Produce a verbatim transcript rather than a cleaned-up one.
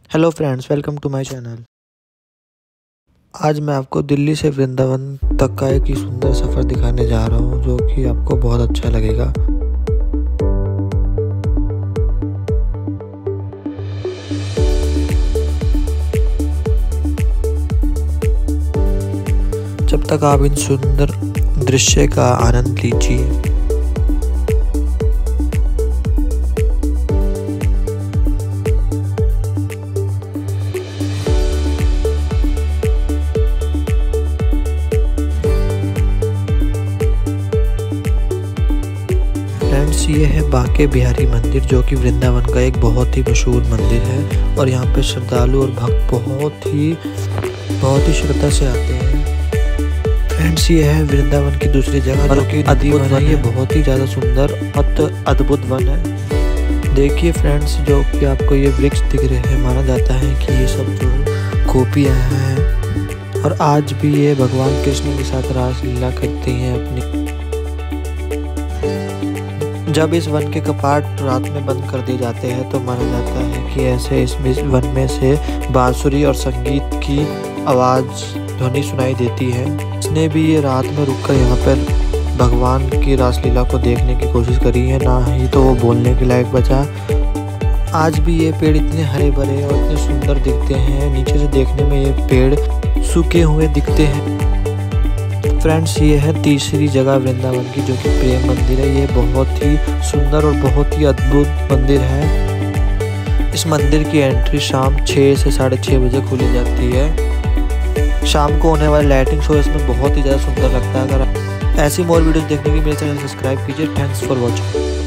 Hello friends, welcome to my channel. आज मैं आपको दिल्ली से वृंदावन तक का एक ही सुंदर सफ़र दिखाने जा रहा हूँ, जो कि आपको बहुत अच्छा लगेगा। जब तक आप इन सुंदर दृश्य का आनंद लीजिए। फ्रेंड्स, ये है बांके बिहारी मंदिर, जो कि वृंदावन का एक बहुत ही मशहूर मंदिर है और यहाँ पे श्रद्धालु और भक्त बहुत ही बहुत ही श्रद्धा से आते हैं। फ्रेंड्स, ये है वृंदावन की दूसरी जगह, जो कि अद्भुत वन है। ये बहुत ही ज़्यादा सुंदर और अद्भुत वन है। देखिए फ्रेंड्स, जो कि आपको ये वृक्ष दिख रहे हैं, माना जाता है कि ये सब जो गोपियाँ हैं और आज भी ये भगवान कृष्ण के साथ रासलीला करती हैं अपनी। जब इस वन के कपाट रात में बंद कर दिए जाते हैं तो माना जाता है कि ऐसे इसमें वन में से बांसुरी और संगीत की आवाज़ ध्वनि सुनाई देती है। इसने भी ये रात में रुककर यहाँ पर भगवान की रासलीला को देखने की कोशिश करी है, ना ही तो वो बोलने के लायक बचा। आज भी ये पेड़ इतने हरे भरे और इतने सुंदर दिखते हैं, नीचे से देखने में ये पेड़ सूखे हुए दिखते हैं। फ्रेंड्स, ये है तीसरी जगह वृंदावन की, जो कि प्रेम मंदिर है। ये बहुत ही सुंदर और बहुत ही अद्भुत मंदिर है। इस मंदिर की एंट्री शाम छः से साढ़े छः बजे खुली जाती है। शाम को होने वाले लाइटिंग शो इसमें बहुत ही ज़्यादा सुंदर लगता है। अगर ऐसी मोर वीडियोस देखने के लिए मेरे चैनल सब्सक्राइब कीजिए। Thanks for watching.